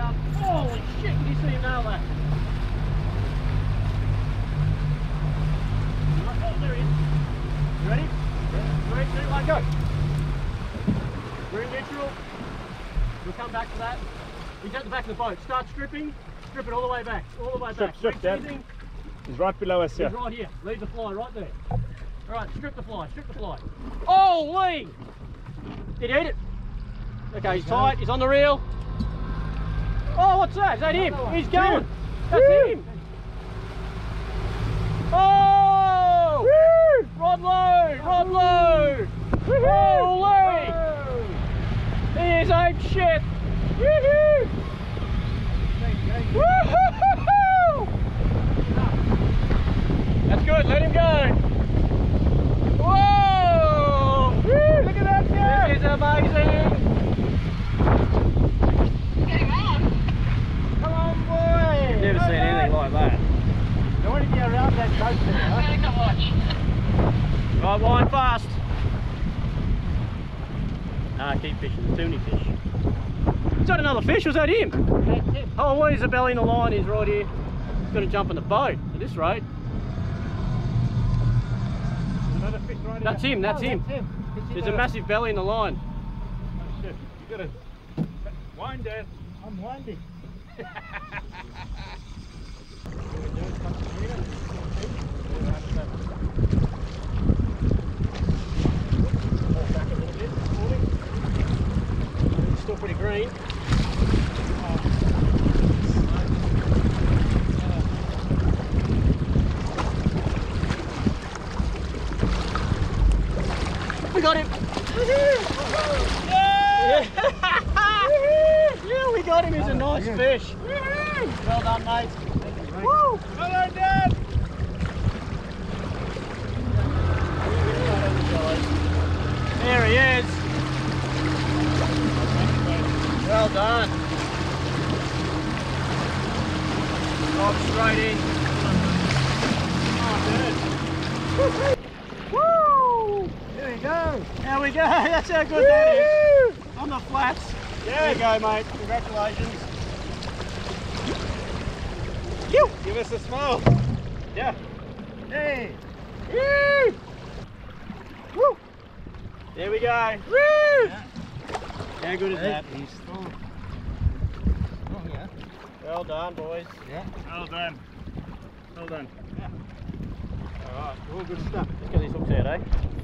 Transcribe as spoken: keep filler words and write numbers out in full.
up. Holy shit, can you see him nail that? Oh, there he is. You ready? Yeah. Three, two, one, go. We're in neutral. We'll come back to that. He's at the back of the boat. Start stripping. Strip it all the way back. All the way back. Strip, strip, Dad. He's right below us, yeah. He's right here. Leave the fly right there. Alright, strip the fly, strip the fly. Oh, Lee! Did he eat it? Okay, he's tight, he's on the reel. Oh, what's that? Is that him? He's going. That's him. Oh! Rod low, rod low. Holy! He is ape shit. Woohoo! Woohoo! That's good, let him go. Whoa! Woo, look at that guy! This is amazing! Getting on! Come on, boy! I've never seen anything like that. Don't want to be around that boat there, huh? Come watch. Right, line fast. Nah, keep fishing. There's too many fish. Is that another fish? Was that him? That's him. Oh, where's the belly in the line? He's right here. He's going to jump in the boat at this rate. Another fish right That's here. him, that's oh, him. That's him. There's a massive belly in the line. Oh, shit. You gotta wind, Dad. I'm winding. Back a little bit, it's still pretty green. We got him! Yeah! Yeah, we got him. He's a nice fish. Well done, mate. Woo! Hello, Dad! There he is. Well done. Drop straight in. Oh, good. Woo! There we go. There we go. That's how good that is. On the flats. There you go, mate. Congratulations. You. Give us a smile. Yeah. Hey. Woo! Woo! There we go. Woo! Yeah. How good is Hey, that? he's strong. Oh, yeah. Well done, boys. Yeah. Well done. Well done. Yeah. All right. All good stuff. Let's get these hooks out, eh?